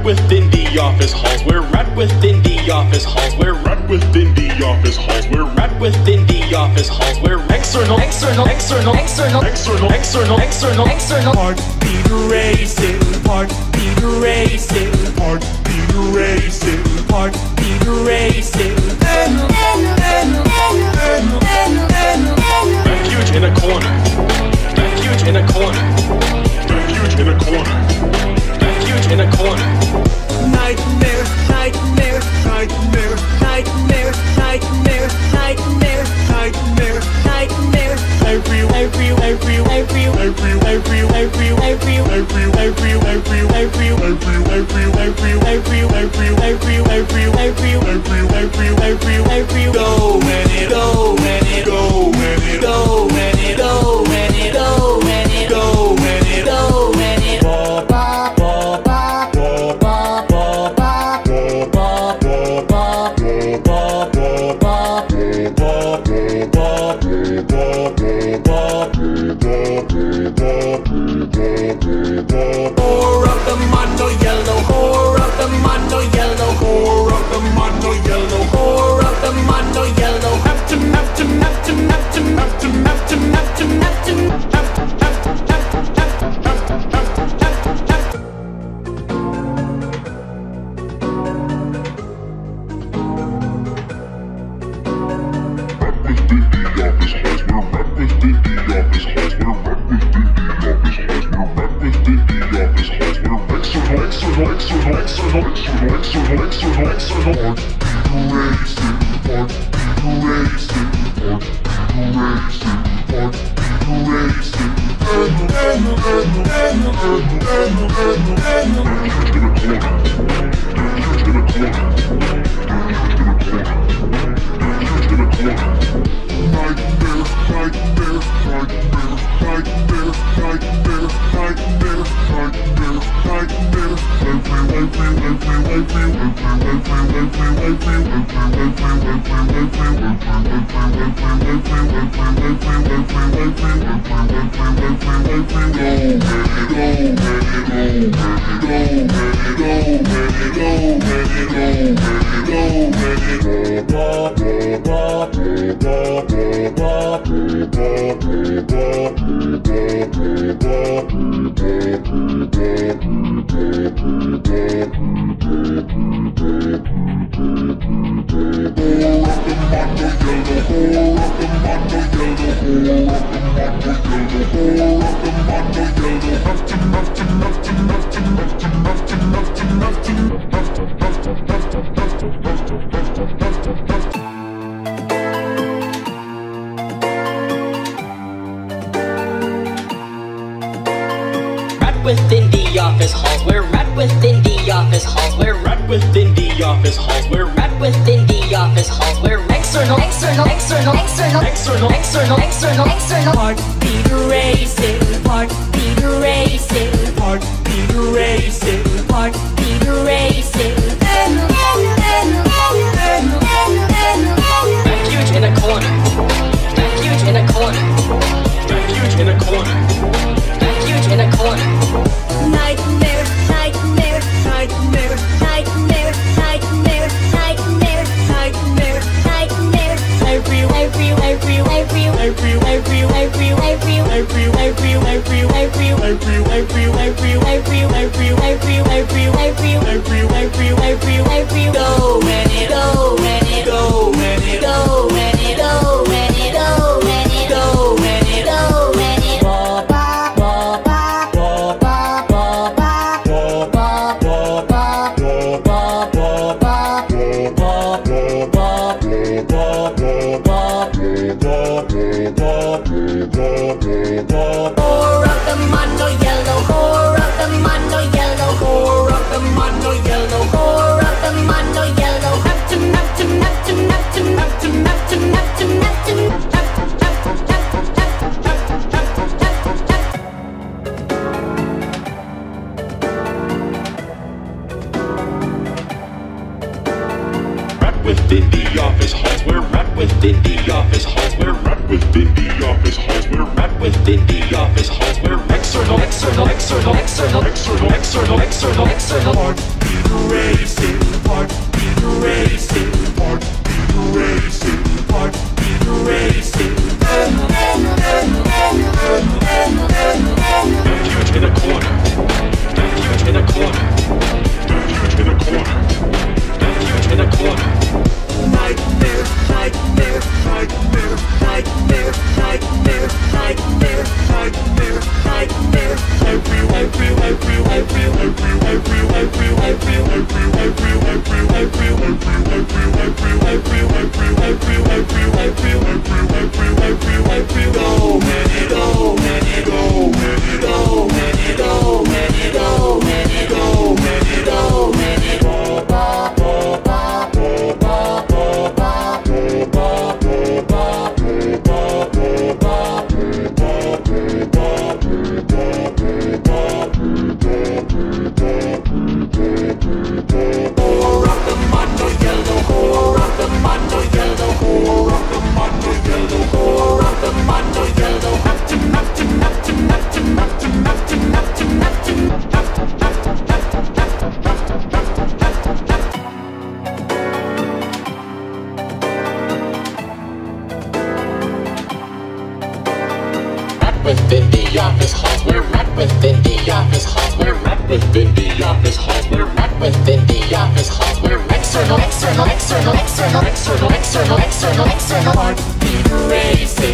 within the office halls. We're right within the office halls. We're right within the office halls. We're right within the office halls. We're external, external, external, external, external, external, external, external. Heartbeat racing, heartbeat racing, heartbeat racing, heartbeat racing. Refuge in a corner. Refuge in a corner. Refuge in a corner. Refuge in a corner. Nightmare, nightmare, nightmare, nightmare, nightmare, nightmare, nightmare, nightmare. Every, every, every, every, every, every, every, every, every, every, every, every, every, every, every, every, every, every, every. Go when it, go when it, go when it, go when it, go when it, go when it, go when it, go when it. Ba ba ba ba ba ba ba ba ba ba Whore of the mono yellow, whore of the mono yellow, whore of the mono yellow, whore of the mono yellow. Afton, afton, afton, afton, afton, afton, afton, afton. Within the office halls, we're right within the office halls, we're right within the office halls, we're right within the office halls, we're external, external, external, external, external, external, external, external. Heartbeat racing, heartbeat racing, heartbeat racing, heartbeat racing. Refuge in a corner. Refuge in a corner. Refuge in a corner. Refuge in a corner. Nightmare, nightmare, nightmare, nightmare, nightmare, nightmare, nightmare, nightmare. Every, every, every, every, every, every, every, every, every, every, every, every, every, every, every, every, every, every, every. Go when it, go when it, go when it, go when it, go when it, go when it, go when it, go when it. Ba ba ba ba ba ba ba ba ba ba ba ba ba Whore of the mono yellow, whore of the mono yellow, whore of the mono yellow, whore of the mono yellow. Afton, afton, afton, afton, afton, afton, afton, afton. Within the office halls, we're right within the office halls, we're right within the office halls, we're right within the office halls, we're external, external, external, external, external, external, external, external. racing, heartbeat racing, heartbeat racing, heartbeat racing. Huge in a corner. Huge in a corner. Huge in a corner. Huge in a corner. Nightmare, nightmare, nightmare, nightmare, nightmare, nightmare, nightmare, nightmare. Within the office halls, we're right within the office halls, we're right within the office halls, we're right within the office halls, we're external, external, external, external, external, external, external, external, heartbeat racing.